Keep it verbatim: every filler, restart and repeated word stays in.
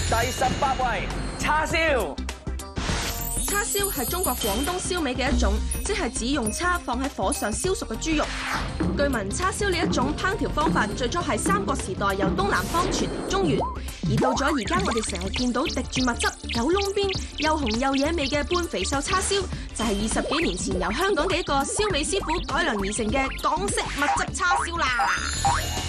第十八位，叉燒。 叉燒係中國廣東燒味嘅一種，即係只用叉放喺火上燒熟嘅豬肉。據聞叉燒呢一種烹調方法最初係三國時代由東南方傳嚟中原，而到咗而家我哋成日見到滴住蜜汁、有窿邊、又紅又惹味嘅半肥瘦叉燒，就係二十幾年前由香港嘅一個燒味師傅改良而成嘅港式蜜汁叉燒啦。